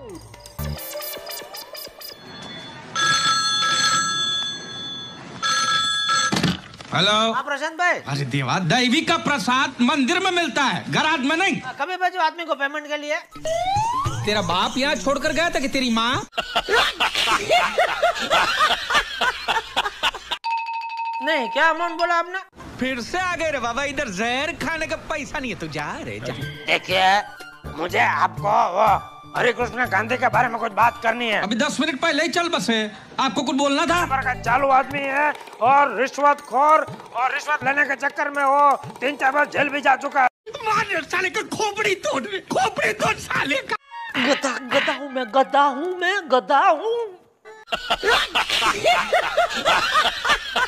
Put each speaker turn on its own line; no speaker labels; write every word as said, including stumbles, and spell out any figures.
Hello.
हाँ प्रशांत भाई।
अरे देवा, दैवी का प्रसाद मंदिर में मिलता है, गराज में नहीं।
कभी भेजो आदमी को पेमेंट के लिए।
तेरा बाप यहाँ छोड़कर गया था कि तेरी माँ?
नहीं, क्या अमाउंट बोला आपने?
फिर से आ गए रे बाबा, इधर जहर खाने का पैसा नहीं है, तू जा रे जा।
देखिए, मुझे आपको वो हरे कृष्ण गांधी के बारे में कुछ बात करनी है।
अभी दस मिनट पहले ही चल बसे, आपको कुछ बोलना था।
का चालू आदमी है और रिश्वतखोर, और रिश्वत लेने के चक्कर में वो तीन चार बार जेल भी जा चुका है।
मार साले का खोपड़ी तोड़, खोपड़ी तोड़ साले का।
गधा गधा हूँ मैं, गधा हूँ मैं, गधा हूँ।